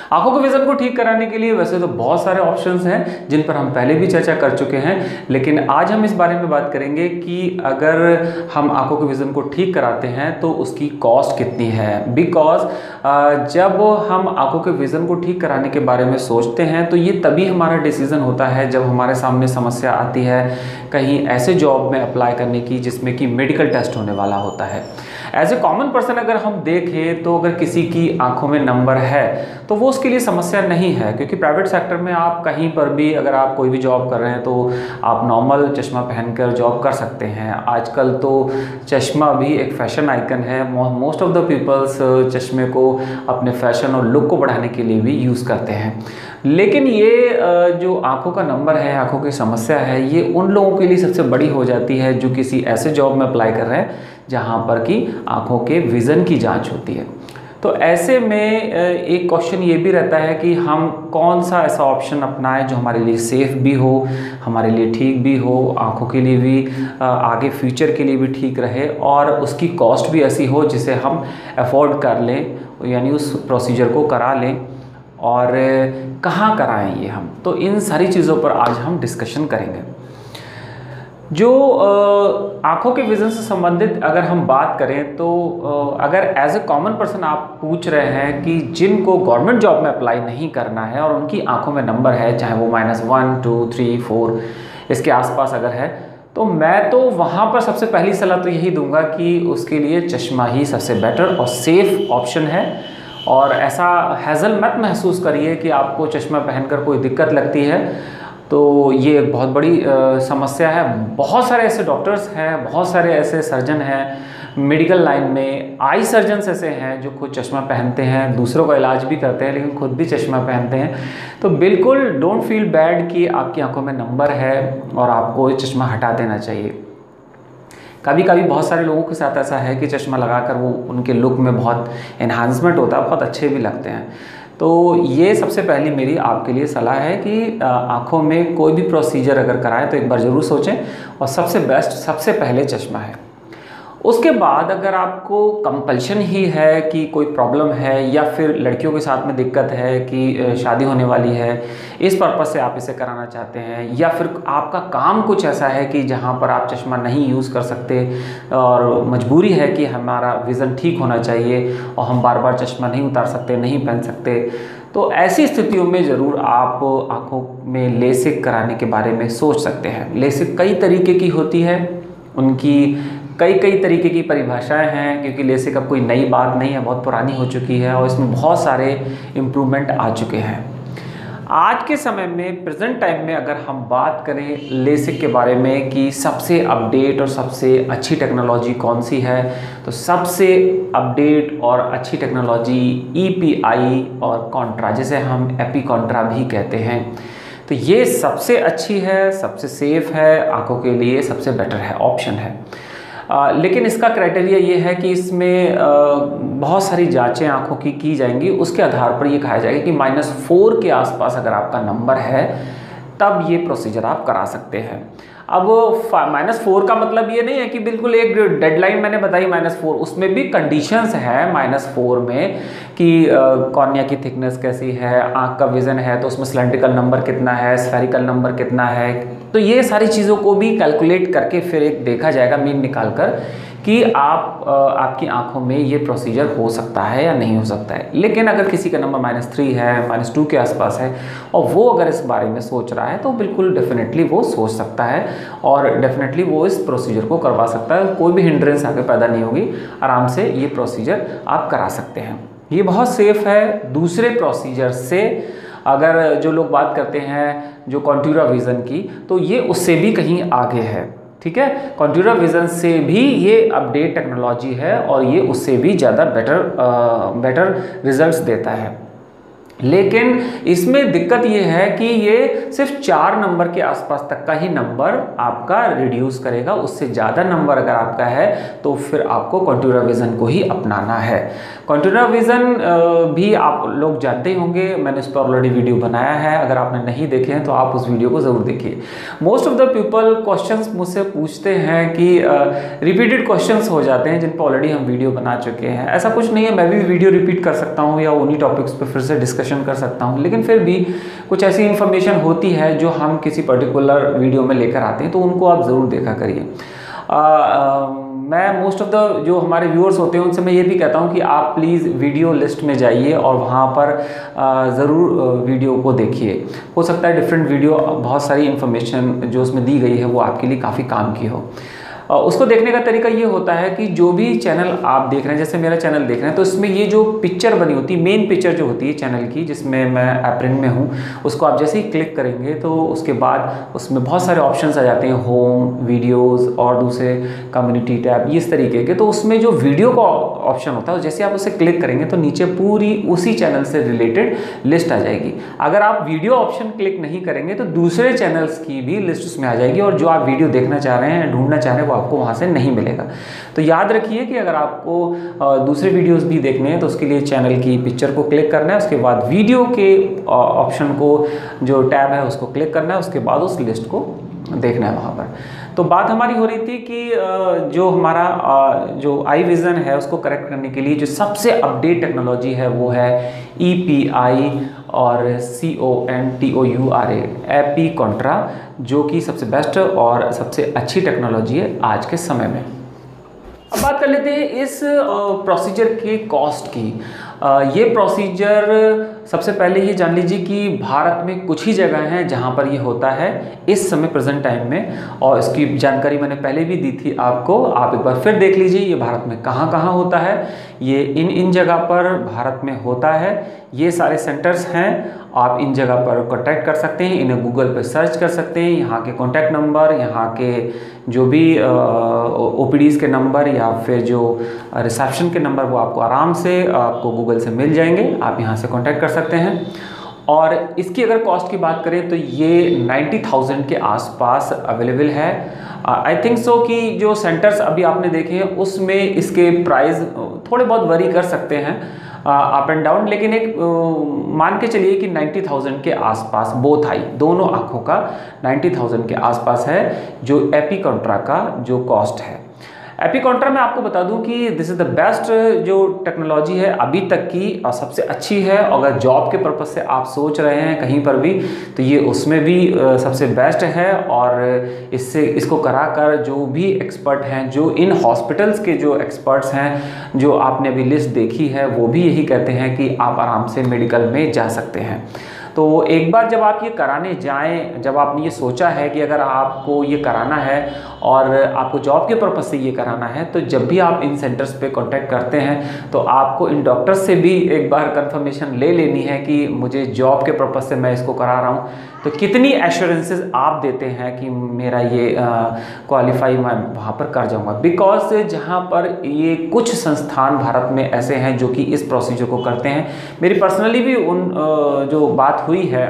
आंखों के विजन को ठीक कराने के लिए वैसे तो बहुत सारे ऑप्शंस हैं जिन पर हम पहले भी चर्चा कर चुके हैं, लेकिन आज हम इस बारे में बात करेंगे कि अगर हम आंखों के विजन को ठीक कराते हैं तो उसकी कॉस्ट कितनी है। बिकॉज जब हम आंखों के विजन को ठीक कराने के बारे में सोचते हैं तो ये तभी हमारा डिसीजन होता है जब हमारे सामने समस्या आती है कहीं ऐसे जॉब में अप्लाई करने की जिसमें कि मेडिकल टेस्ट होने वाला होता है। एज ए कॉमन पर्सन अगर हम देखें तो अगर किसी की आंखों में नंबर है तो वो उसके लिए समस्या नहीं है, क्योंकि प्राइवेट सेक्टर में आप कहीं पर भी अगर आप कोई भी जॉब कर रहे हैं तो आप नॉर्मल चश्मा पहनकर जॉब कर सकते हैं। आजकल तो चश्मा भी एक फैशन आइकन है। मोस्ट ऑफ द पीपल्स चश्मे को अपने फैशन और लुक को बढ़ाने के लिए भी यूज़ करते हैं। लेकिन ये जो आंखों का नंबर है, आंखों की समस्या है, ये उन लोगों के लिए सबसे बड़ी हो जाती है जो किसी ऐसे जॉब में अप्लाई कर रहे हैं जहाँ पर कि आंखों के विज़न की जांच होती है। तो ऐसे में एक क्वेश्चन ये भी रहता है कि हम कौन सा ऐसा ऑप्शन अपनाएं जो हमारे लिए सेफ़ भी हो, हमारे लिए ठीक भी हो, आंखों के लिए भी आगे फ्यूचर के लिए भी ठीक रहे और उसकी कॉस्ट भी ऐसी हो जिसे हम अफोर्ड कर लें, यानी उस प्रोसीजर को करा लें। और कहाँ कराएं ये हम, तो इन सारी चीज़ों पर आज हम डिस्कशन करेंगे। जो आंखों के विज़न से संबंधित अगर हम बात करें तो अगर एज ए कॉमन पर्सन आप पूछ रहे हैं कि जिनको गवर्नमेंट जॉब में अप्लाई नहीं करना है और उनकी आंखों में नंबर है, चाहे वो -1, 2, 3, 4 इसके आसपास अगर है, तो मैं तो वहाँ पर सबसे पहली सलाह तो यही दूंगा कि उसके लिए चश्मा ही सबसे बेटर और सेफ़ ऑप्शन है। और ऐसा हैज़ल मत महसूस करिए कि आपको चश्मा पहनकर कोई दिक्कत लगती है, तो ये एक बहुत बड़ी समस्या है। बहुत सारे ऐसे डॉक्टर्स हैं, बहुत सारे ऐसे सर्जन हैं मेडिकल लाइन में, आई सर्जन्स ऐसे हैं जो खुद चश्मा पहनते हैं, दूसरों का इलाज भी करते हैं लेकिन खुद भी चश्मा पहनते हैं। तो बिल्कुल डोंट फील बैड कि आपकी आंखों में नंबर है और आपको चश्मा हटा देना चाहिए। कभी कभी बहुत सारे लोगों के साथ ऐसा है कि चश्मा लगाकर वो उनके लुक में बहुत एनहांसमेंट होता है, बहुत अच्छे भी लगते हैं। तो ये सबसे पहली मेरी आपके लिए सलाह है कि आँखों में कोई भी प्रोसीजर अगर कराएं तो एक बार ज़रूर सोचें, और सबसे बेस्ट सबसे पहले चश्मा है। उसके बाद अगर आपको कंपल्शन ही है कि कोई प्रॉब्लम है या फिर लड़कियों के साथ में दिक्कत है कि शादी होने वाली है, इस पर्पज़ से आप इसे कराना चाहते हैं, या फिर आपका काम कुछ ऐसा है कि जहां पर आप चश्मा नहीं यूज़ कर सकते और मजबूरी है कि हमारा विज़न ठीक होना चाहिए और हम बार बार चश्मा नहीं उतार सकते, नहीं पहन सकते, तो ऐसी स्थितियों में ज़रूर आप आँखों में लेसिक कराने के बारे में सोच सकते हैं। लेसिक कई तरीके की होती है, उनकी कई तरीके की परिभाषाएं हैं, क्योंकि लेसिक अब कोई नई बात नहीं है, बहुत पुरानी हो चुकी है और इसमें बहुत सारे इम्प्रूवमेंट आ चुके हैं। आज के समय में प्रेजेंट टाइम में अगर हम बात करें लेसिक के बारे में कि सबसे अपडेट और सबसे अच्छी टेक्नोलॉजी कौन सी है, तो सबसे अपडेट और अच्छी टेक्नोलॉजी EPI और कॉन्ट्रा, जिसे हम एपीकॉन्ट्रा भी कहते हैं, तो ये सबसे अच्छी है, सबसे सेफ़ है, आंखों के लिए सबसे बेटर है, ऑप्शन है। लेकिन इसका क्राइटेरिया ये है कि इसमें बहुत सारी जांचें आंखों की जाएंगी, उसके आधार पर ये कहा जाएगा कि -4 के आसपास अगर आपका नंबर है तब ये प्रोसीजर आप करा सकते हैं। अब -4 का मतलब ये नहीं है कि बिल्कुल एक डेडलाइन मैंने बताई -4, उसमें भी कंडीशंस हैं -4 में कि कॉर्निया की थिकनेस कैसी है, आँख का विज़न है तो उसमें सिलेंड्रिकल नंबर कितना है, स्फेरिकल नंबर कितना है, तो ये सारी चीज़ों को भी कैलकुलेट करके फिर एक देखा जाएगा मीन निकाल कर कि आपकी आंखों में ये प्रोसीजर हो सकता है या नहीं हो सकता है। लेकिन अगर किसी का नंबर -3 है, -2 के आसपास है और वो अगर इस बारे में सोच रहा है तो बिल्कुल डेफिनेटली वो सोच सकता है और डेफिनेटली वो इस प्रोसीजर को करवा सकता है। कोई भी हिंड्रेंस आगे पैदा नहीं होगी, आराम से ये प्रोसीजर आप करा सकते हैं। ये बहुत सेफ़ है दूसरे प्रोसीजर से। अगर जो लोग बात करते हैं जो कॉन्टूरा विज़न की, तो ये उससे भी कहीं आगे है, ठीक है। कॉन्टूरा विज़न से भी ये अपडेट टेक्नोलॉजी है और ये उससे भी ज़्यादा बेटर रिजल्ट्स देता है। लेकिन इसमें दिक्कत ये है कि ये सिर्फ 4 नंबर के आसपास तक का ही नंबर आपका रिड्यूस करेगा, उससे ज़्यादा नंबर अगर आपका है तो फिर आपको कॉन्टूरा विज़न को ही अपनाना है। कॉन्टूरा विज़न भी आप लोग जानते ही होंगे, मैंने उस पर ऑलरेडी वीडियो बनाया है, अगर आपने नहीं देखे हैं तो आप उस वीडियो को ज़रूर देखिए। Most of the people questions मुझसे पूछते हैं कि रिपीटेड क्वेश्चंस हो जाते हैं जिन पर ऑलरेडी हम वीडियो बना चुके हैं। ऐसा कुछ नहीं है, मैं भी वीडियो रिपीट कर सकता हूँ या उन्हीं टॉपिक्स पर फिर से डिस्कशन डिस्कशन कर सकता हूँ, लेकिन फिर भी कुछ ऐसी इन्फॉर्मेशन होती है जो हम किसी पर्टिकुलर वीडियो में लेकर आते हैं, तो उनको आप ज़रूर देखा करिए। मैं मोस्ट ऑफ द जो हमारे व्यूअर्स होते हैं उनसे मैं ये भी कहता हूँ कि आप प्लीज़ वीडियो लिस्ट में जाइए और वहाँ पर ज़रूर वीडियो को देखिए। हो सकता है डिफरेंट वीडियो, बहुत सारी इन्फॉर्मेशन जो उसमें दी गई है वो आपके लिए काफ़ी काम की हो। उसको देखने का तरीका ये होता है कि जो भी चैनल आप देख रहे हैं, जैसे मेरा चैनल देख रहे हैं, तो इसमें ये जो पिक्चर बनी होती है, मेन पिक्चर जो होती है चैनल की, जिसमें मैं एप्रिन में हूँ, उसको आप जैसे ही क्लिक करेंगे तो उसके बाद उसमें बहुत सारे ऑप्शंस आ जाते हैं, होम, वीडियोस और दूसरे कम्युनिटी टैब, इस तरीके के। तो उसमें जो वीडियो का ऑप्शन होता है, जैसे आप उसे क्लिक करेंगे तो नीचे पूरी उसी चैनल से रिलेटेड लिस्ट आ जाएगी। अगर आप वीडियो ऑप्शन क्लिक नहीं करेंगे तो दूसरे चैनल्स की भी लिस्ट उसमें आ जाएगी, और जो आप वीडियो देखना चाह रहे हैं, ढूंढना चाह रहे हैं, वो आपको वहाँ से नहीं मिलेगा। तो याद रखिए कि अगर आपको दूसरे वीडियोस भी देखने हैं तो उसके लिए चैनल की पिक्चर को क्लिक करना है, उसके बाद वीडियो के ऑप्शन को, जो टैब है उसको क्लिक करना है, उसके बाद उस लिस्ट को देखना है वहाँ पर। तो बात हमारी हो रही थी कि जो हमारा जो आई विज़न है उसको करेक्ट करने के लिए जो सबसे अपडेट टेक्नोलॉजी है वो है EPI और CONTOURA, एपी कॉन्ट्रा, जो कि सबसे बेस्ट और सबसे अच्छी टेक्नोलॉजी है आज के समय में। अब बात कर लेते हैं इस प्रोसीजर के कॉस्ट की। ये प्रोसीजर सबसे पहले ये जान लीजिए कि भारत में कुछ ही जगह हैं जहाँ पर ये होता है इस समय प्रेजेंट टाइम में, और इसकी जानकारी मैंने पहले भी दी थी आपको। आप एक बार फिर देख लीजिए ये भारत में कहाँ कहाँ होता है। ये इन जगह पर भारत में होता है, ये सारे सेंटर्स हैं। आप इन जगह पर कॉन्टैक्ट कर सकते हैं, इन्हें गूगल पर सर्च कर सकते हैं। यहाँ के कॉन्टैक्ट नंबर, यहाँ के जो भी OPDs के नंबर या फिर जो रिसेप्शन के नंबर, वो आपको आराम से आपको गूगल से मिल जाएंगे। आप यहाँ से कॉन्टैक्ट कर सकते हैं। और इसकी अगर कॉस्ट की बात करें तो ये 90,000 के आसपास अवेलेबल है। आई थिंक सो कि जो सेंटर्स अभी आपने देखे हैं उसमें इसके प्राइस थोड़े बहुत वरी कर सकते हैं, अप एंड डाउन, लेकिन एक मान के चलिए कि 90,000 के आसपास बोथ आई, दोनों आँखों का 90,000 के आसपास है जो एपी कॉन्ट्रा का जो कॉस्ट है। एपी कॉन्ट्रा में आपको बता दूं कि दिस इज़ द बेस्ट जो टेक्नोलॉजी है अभी तक की, और सबसे अच्छी है। अगर जॉब के पर्पज़ से आप सोच रहे हैं कहीं पर भी, तो ये उसमें भी सबसे बेस्ट है। और इसको कराकर जो भी एक्सपर्ट हैं, जो इन हॉस्पिटल्स के जो एक्सपर्ट्स हैं, जो आपने अभी लिस्ट देखी है, वो भी यही कहते हैं कि आप आराम से मेडिकल में जा सकते हैं। तो एक बार जब आप ये कराने जाएं, जब आपने ये सोचा है कि अगर आपको ये कराना है और आपको जॉब के पर्पज़ से ये कराना है, तो जब भी आप इन सेंटर्स पे कांटेक्ट करते हैं तो आपको इन डॉक्टर्स से भी एक बार कंफर्मेशन ले लेनी है कि मुझे जॉब के पर्पज़ से मैं इसको करा रहा हूँ, तो कितनी एश्योरेंसेस आप देते हैं कि मेरा ये क्वालिफाई मैं वहाँ पर कर जाऊँगा। बिकॉज जहाँ पर ये कुछ संस्थान भारत में ऐसे हैं जो कि इस प्रोसीजर को करते हैं। मेरी पर्सनली भी उन जो बात हुई है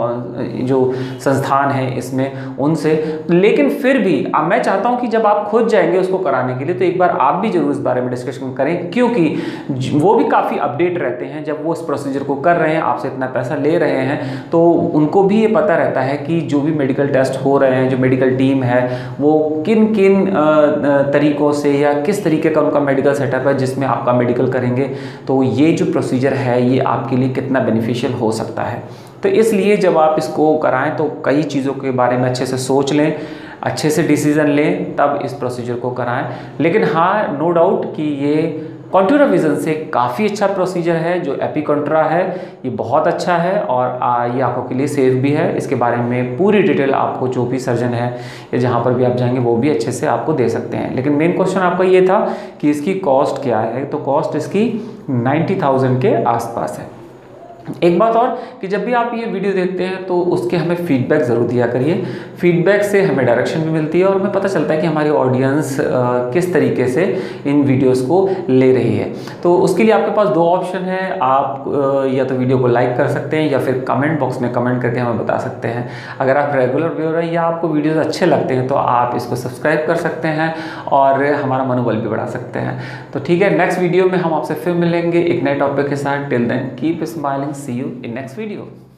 जो संस्थान है इसमें उनसे, लेकिन फिर भी अब मैं चाहता हूं कि जब आप खुद जाएंगे उसको कराने के लिए तो एक बार आप भी जरूर इस बारे में डिस्कशन करें, क्योंकि वो भी काफ़ी अपडेट रहते हैं। जब वो इस प्रोसीजर को कर रहे हैं, आपसे इतना पैसा ले रहे हैं, तो उनको भी ये पता रहता है कि जो भी मेडिकल टेस्ट हो रहे हैं, जो मेडिकल टीम है वो किन किन तरीकों से या किस तरीके का उनका मेडिकल सेटअप है जिसमें आपका मेडिकल करेंगे, तो ये जो प्रोसीजर है ये आपके लिए कितना बेनिफिशियल हो सकता है। तो इसलिए जब आप इसको कराएं तो कई चीज़ों के बारे में अच्छे से सोच लें, अच्छे से डिसीज़न लें, तब इस प्रोसीजर को कराएं। लेकिन हाँ, नो डाउट कि ये कॉन्टूरा विज़न से काफ़ी अच्छा प्रोसीजर है। जो एपी कॉन्ट्रा है ये बहुत अच्छा है और ये आंखों के लिए सेफ भी है। इसके बारे में पूरी डिटेल आपको जो भी सर्जन है या जहाँ पर भी आप जाएंगे वो भी अच्छे से आपको दे सकते हैं। लेकिन मेन क्वेश्चन आपका ये था कि इसकी कॉस्ट क्या है, तो कॉस्ट इसकी 90,000 के आसपास है। एक बात और कि जब भी आप ये वीडियो देखते हैं तो उसके हमें फीडबैक ज़रूर दिया करिए। फीडबैक से हमें डायरेक्शन भी मिलती है और हमें पता चलता है कि हमारी ऑडियंस किस तरीके से इन वीडियोस को ले रही है। तो उसके लिए आपके पास दो ऑप्शन है, आप या तो वीडियो को लाइक कर सकते हैं या फिर कमेंट बॉक्स में कमेंट करके हमें बता सकते हैं। अगर आप रेगुलर व्यूअर हैं या आपको वीडियोज़ अच्छे लगते हैं तो आप इसको सब्सक्राइब कर सकते हैं और हमारा मनोबल भी बढ़ा सकते हैं। तो ठीक है, नेक्स्ट वीडियो में हम आपसे फिर मिलेंगे एक नए टॉपिक के साथ। Till then keep smiling, see you in next video.